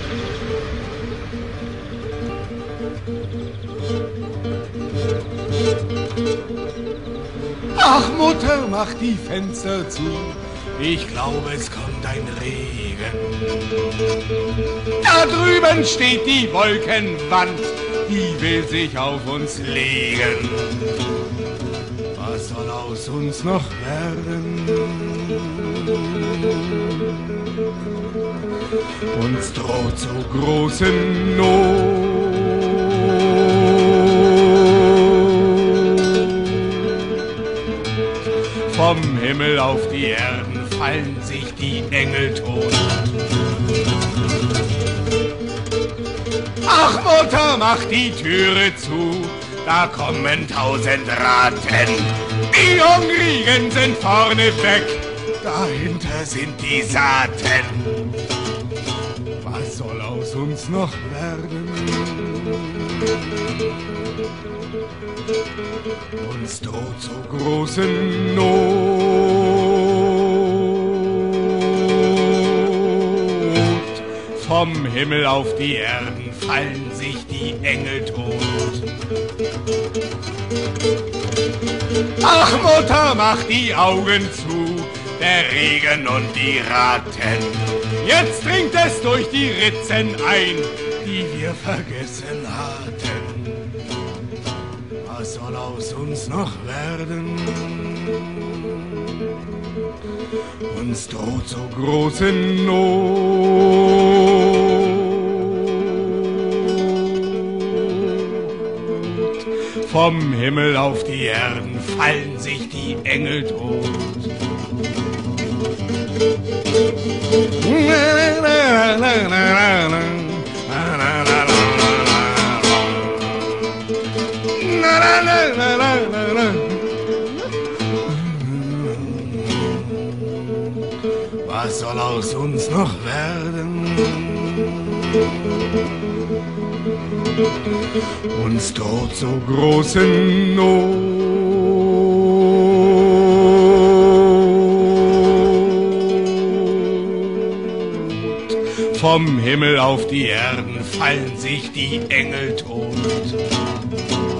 Ach Mutter, mach die Fenster zu. Ich glaube, es kommt ein Regen. Da drüben steht die Wolkenwand, die will sich auf uns legen. Was soll aus uns noch werden? Uns droht so große Not. Vom Himmel auf die Erden fallen sich die Engel tot. Ach Mutter, mach die Türe zu, da kommen 1000 Ratten. Die Hungrigen sind vorne weg, dahinter sind die Saaten. Was soll aus uns noch werden? Uns droht so große Not. Vom Himmel auf die Erden fallen sich die Engel tot. Ach Mutter, mach die Augen zu, der Regen und die Ratten. Jetzt dringt es durch die Ritzen ein, die wir vergessen hatten. Was soll aus uns noch werden? Uns droht so große Not. Vom Himmel auf die Erden fallen sich die Engel tot. Was soll aus uns noch werden? Uns droht so große Not. Vom Himmel auf die Erden fallen sich die Engel tot.